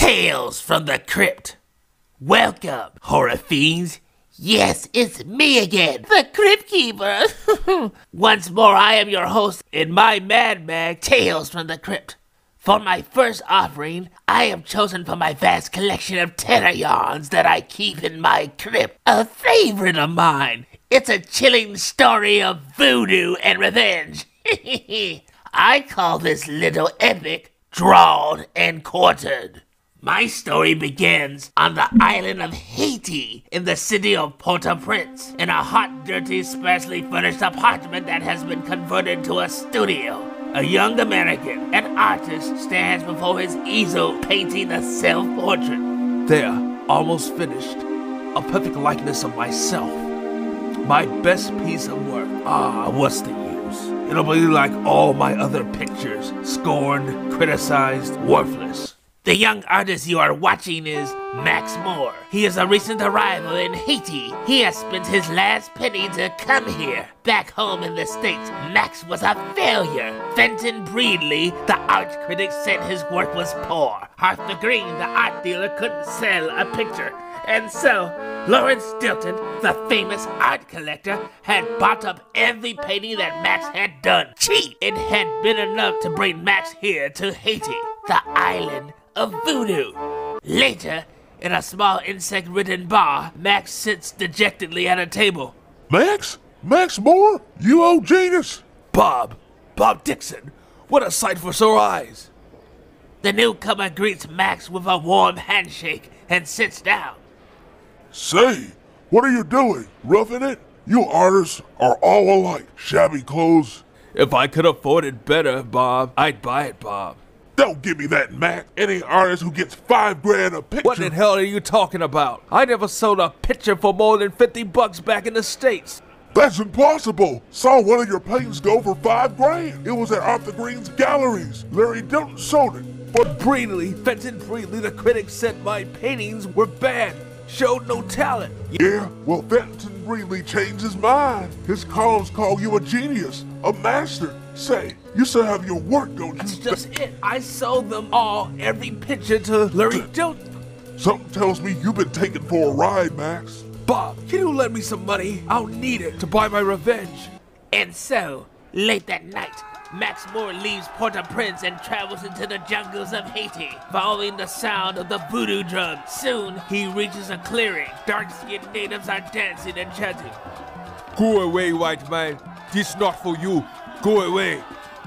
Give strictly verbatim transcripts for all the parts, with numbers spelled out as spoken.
Tales from the Crypt. Welcome, horror fiends. Yes, it's me again, the Crypt Keeper. Once more, I am your host in my Mad Mag, Tales from the Crypt. For my first offering, I have chosen from my vast collection of terror yarns that I keep in my crypt a favorite of mine. It's a chilling story of voodoo and revenge. I call this little epic Drawn and Quartered. My story begins on the island of Haiti in the city of Port-au-Prince, in a hot, dirty, sparsely furnished apartment that has been converted to a studio. A young American, an artist, stands before his easel painting a self-portrait. There, almost finished. A perfect likeness of myself. My best piece of work. Ah, what's the use? It'll be like all my other pictures. Scorned, criticized, worthless. The young artist you are watching is Max Moore. He is a recent arrival in Haiti. He has spent his last penny to come here. Back home in the States, Max was a failure. Fenton Breedley, the art critic, said his work was poor. Arthur Green, the art dealer, couldn't sell a picture. And so, Lawrence Stilton, the famous art collector, had bought up every painting that Max had done. Cheap! It had been enough to bring Max here to Haiti, the island of voodoo. Later, in a small insect-ridden bar, Max sits dejectedly at a table. Max? Max Moore? You old genius! Bob! Bob Dixon! What a sight for sore eyes! The newcomer greets Max with a warm handshake and sits down. Say, what are you doing? Roughing it? You artists are all alike. Shabby clothes. If I could afford it better, Bob, I'd buy it, Bob. Don't give me that, Mac. Any artist who gets five grand a picture. What the hell are you talking about? I never sold a picture for more than fifty bucks back in the States. That's impossible. Saw one of your paintings go for five grand. It was at Arthur Green's galleries. Larry Dilton sold it. But Breedley, Fenton Breedley, the critic, said my paintings were bad. Showed no talent. Yeah, well, Fenton Breedley changed his mind. His columns call you a genius, a master. Say, you still have your work, don't you? That's just it. I sold them all, every picture to Larry Dilton. Something tells me you've been taken for a ride, Max. Bob, can you lend me some money? I'll need it to buy my revenge. And so, late that night, Max Moore leaves Port-au-Prince and travels into the jungles of Haiti, following the sound of the voodoo drum. Soon, he reaches a clearing. Dark-skinned natives are dancing and chanting. Go away, white man. This not for you. Go away.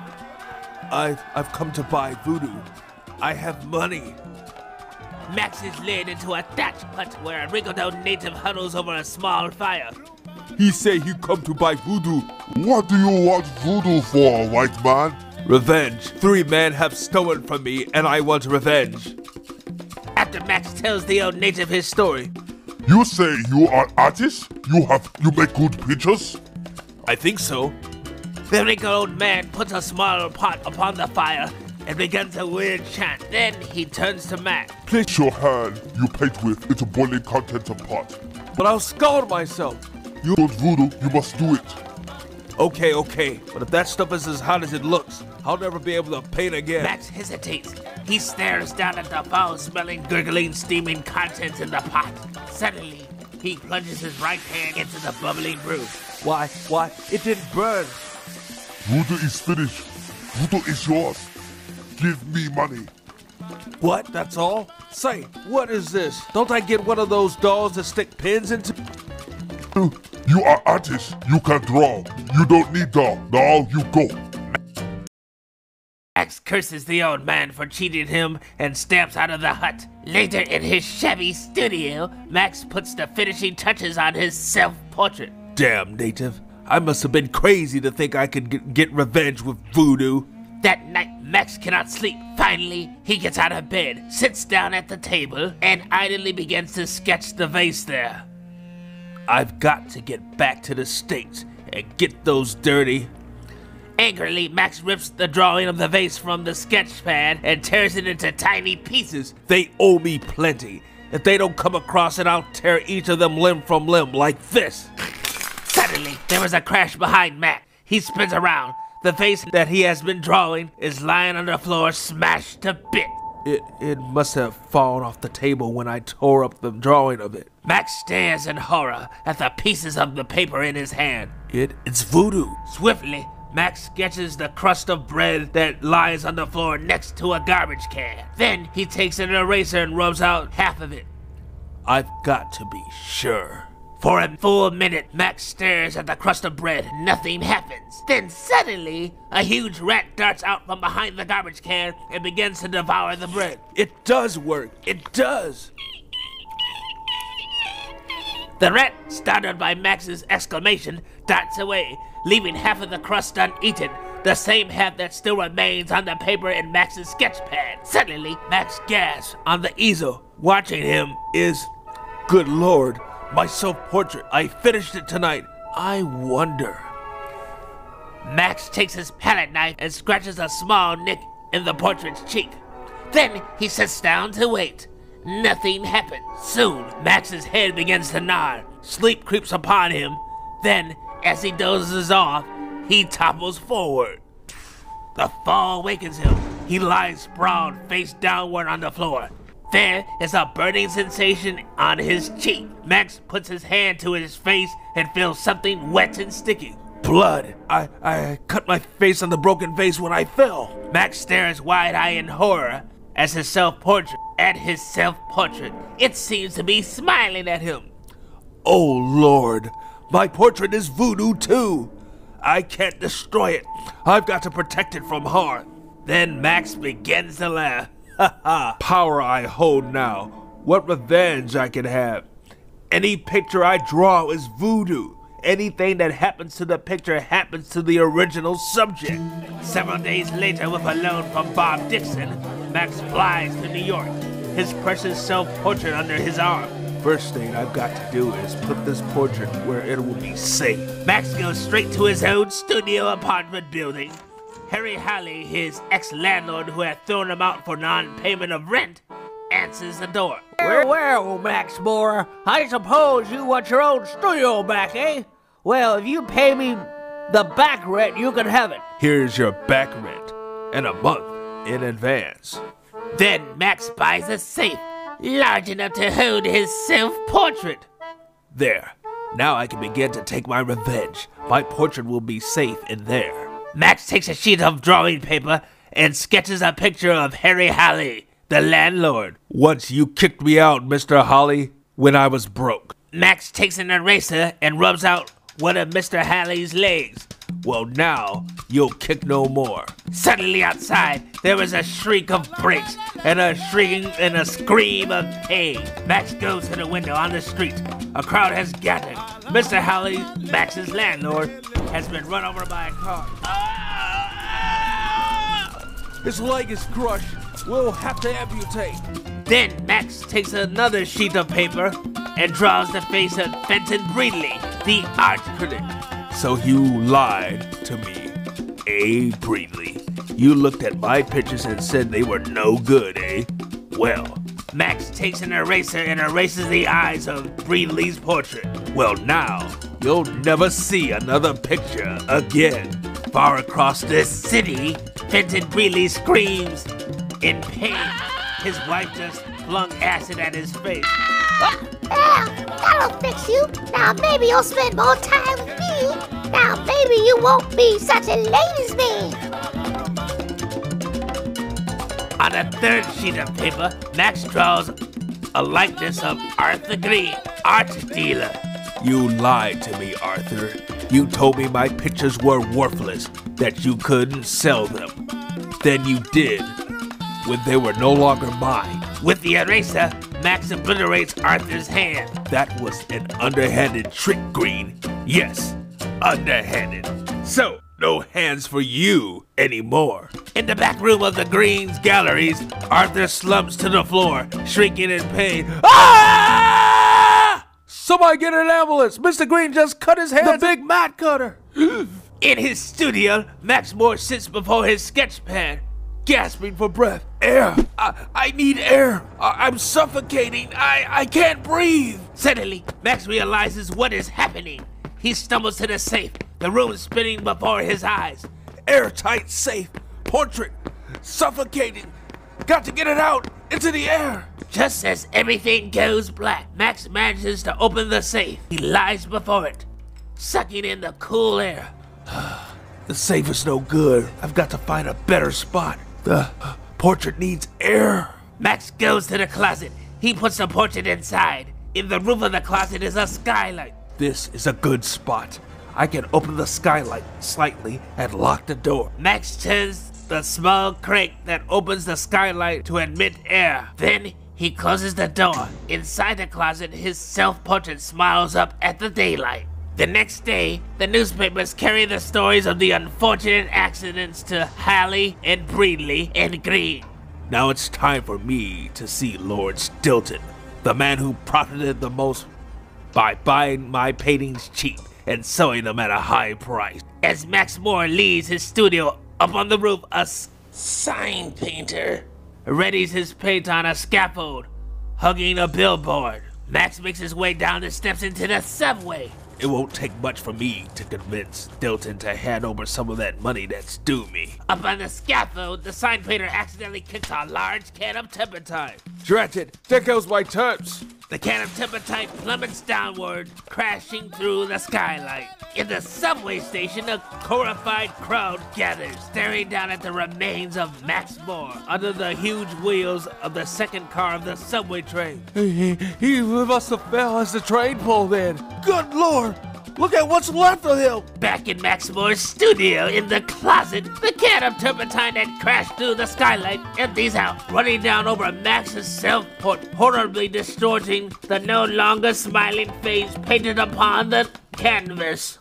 I've, I've come to buy voodoo. I have money. Max is led into a thatch hut where a wrinkled-out native huddles over a small fire. He say he come to buy voodoo. What do you want voodoo for, white man? Revenge. Three men have stolen from me, and I want revenge. After Max tells the old native his story. You say you are artist? You have you make good pictures? I think so. The wrinkled old man puts a small pot upon the fire and begins a weird chant. Then he turns to Max. Place your hand you paint with into boiling contents of pot. But I'll scald myself. You don't voodoo, you must do it. Okay, okay, but if that stuff is as hot as it looks, I'll never be able to paint again. Max hesitates. He stares down at the foul-smelling, gurgling, steaming contents in the pot. Suddenly, he plunges his right hand into the bubbling brew. Why, why, it didn't burn. Voodoo is finished. Voodoo is yours. Give me money. What, that's all? Say, what is this? Don't I get one of those dolls that stick pins into? You are artist. You can draw. You don't need doll. Now you go. Max curses the old man for cheating him and stamps out of the hut. Later in his shabby studio, Max puts the finishing touches on his self-portrait. Damn, native. I must have been crazy to think I could get revenge with voodoo. That night, Max cannot sleep. Finally, he gets out of bed, sits down at the table, and idly begins to sketch the vase there. I've got to get back to the States and get those dirty. Angrily, Max rips the drawing of the vase from the sketch pad and tears it into tiny pieces. They owe me plenty. If they don't come across it, I'll tear each of them limb from limb like this. Suddenly, there is a crash behind Max. He spins around. The vase that he has been drawing is lying on the floor, smashed to bits. It it must have fallen off the table when I tore up the drawing of it. Max stares in horror at the pieces of the paper in his hand. It it's voodoo. Swiftly, Max sketches the crust of bread that lies on the floor next to a garbage can. Then he takes an eraser and rubs out half of it. I've got to be sure. For a full minute, Max stares at the crust of bread. Nothing happens. Then suddenly, a huge rat darts out from behind the garbage can and begins to devour the bread. It does work. It does. The rat, startled by Max's exclamation, darts away, leaving half of the crust uneaten, the same half that still remains on the paper in Max's sketch pad. Suddenly, Max gasps on the easel. Watching him is, good Lord, my self-portrait. I finished it tonight. I wonder. Max takes his palette knife and scratches a small nick in the portrait's cheek. Then he sits down to wait. Nothing happens. Soon, Max's head begins to nod. Sleep creeps upon him. Then, as he dozes off, he topples forward. The fall wakens him. He lies sprawled face downward on the floor. There is a burning sensation on his cheek. Max puts his hand to his face and feels something wet and sticky. Blood. I, I cut my face on the broken vase when I fell. Max stares wide-eyed in horror as his self-portrait, at his self-portrait. It seems to be smiling at him. Oh Lord, my portrait is voodoo too. I can't destroy it. I've got to protect it from harm. Then Max begins to laugh. Ha ha! Power I hold now. What revenge I can have. Any picture I draw is voodoo. Anything that happens to the picture happens to the original subject. Several days later, with a loan from Bob Dixon, Max flies to New York, his precious self-portrait under his arm. First thing I've got to do is put this portrait where it will be safe. Max goes straight to his own studio apartment building. Harry Halley, his ex-landlord who had thrown him out for non-payment of rent, answers the door. Well, well, Max Moore, I suppose you want your own studio back, eh? Well, if you pay me the back rent, you can have it. Here's your back rent, and a month in advance. Then Max buys a safe, large enough to hold his self-portrait. There. Now I can begin to take my revenge. My portrait will be safe in there. Max takes a sheet of drawing paper and sketches a picture of Harry Halley, the landlord. Once you kicked me out, Mister Halley, when I was broke. Max takes an eraser and rubs out one of Mister Halley's legs. Well, now you'll kick no more. Suddenly outside, there was a shriek of brakes and a shrieking and a scream of pain. Max goes to the window on the street. A crowd has gathered. Mister Halley, Max's landlord, has been run over by a car. His leg is crushed. We'll have to amputate. Then Max takes another sheet of paper and draws the face of Fenton Breedley, the art critic. So you lied to me, eh, Breedley? You looked at my pictures and said they were no good, eh? Well, Max takes an eraser and erases the eyes of Breedley's portrait. Well, now you'll never see another picture again. Far across this city, Fenton Breedley screams in pain. His wife just flung acid at his face. Ah, that'll fix you. Now maybe you'll spend more time with me. Now maybe you won't be such a ladies' man. On a third sheet of paper, Max draws a likeness of Arthur Green, art dealer. You lied to me, Arthur. You told me my pictures were worthless, that you couldn't sell them. Then you did, when they were no longer mine. With the eraser, Max obliterates Arthur's hand. That was an underhanded trick, Green. Yes, underhanded. So, no hands for you anymore. In the back room of the Green's galleries, Arthur slumps to the floor, shrieking in pain. Ah! Somebody get an ambulance! Mister Green just cut his hand. The big mat cutter! In his studio, Max Moore sits before his sketch pad, gasping for breath. Air! I, I need air! I, I'm suffocating! I, I can't breathe! Suddenly, Max realizes what is happening. He stumbles to the safe, the room spinning before his eyes. Airtight safe! Portrait! Suffocating! Got to get it out into the air. Just as everything goes black, Max manages to open the safe. He lies before it, sucking in the cool air. The safe is no good. I've got to find a better spot. The portrait needs air. Max goes to the closet. He puts the portrait inside. In the roof of the closet is a skylight. This is a good spot. I can open the skylight slightly and lock the door. Max turns the small crank that opens the skylight to admit air. Then he closes the door. Inside the closet, his self-portrait smiles up at the daylight. The next day, the newspapers carry the stories of the unfortunate accidents to Halley and Breedley and Green. Now it's time for me to see Lord Stilton, the man who profited the most by buying my paintings cheap and selling them at a high price. As Max Moore leaves his studio up on the roof, a s- sign painter readies his paint on a scaffold, hugging a billboard. Max makes his way down the steps into the subway. It won't take much for me to convince Stilton to hand over some of that money that's due me. Up on the scaffold, the sign painter accidentally kicks a large can of turpentine. Drat it, there goes my turps. The can of turpentine plummets downward, crashing through the skylight. In the subway station, a horrified crowd gathers, staring down at the remains of Max Moore under the huge wheels of the second car of the subway train. He, he must have fell as the train pulled in. Good Lord! Look at what's left of him! Back in Max Moore's studio, in the closet, the can of turpentine that crashed through the skylight empties out, running down over Max's self-portrait, horribly distorting the no longer smiling face painted upon the canvas.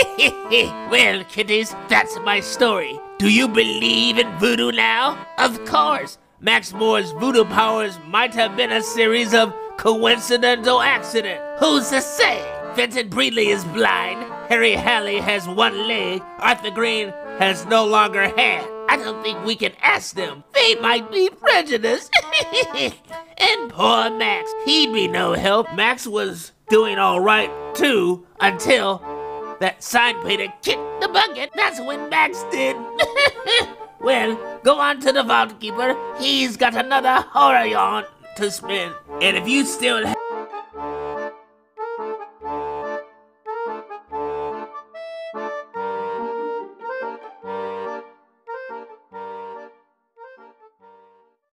Well, kiddies, that's my story. Do you believe in voodoo now? Of course. Max Moore's voodoo powers might have been a series of coincidental accidents. Who's to say? Vincent Breedley is blind, Harry Halley has one leg, Arthur Green has no longer hair. I don't think we can ask them. They might be prejudiced. And poor Max, he'd be no help. Max was doing all right, too, until that sign painter kicked the bucket. That's when Max did. Well, go on to the vault keeper. He's got another horror yarn to spin. And if you still have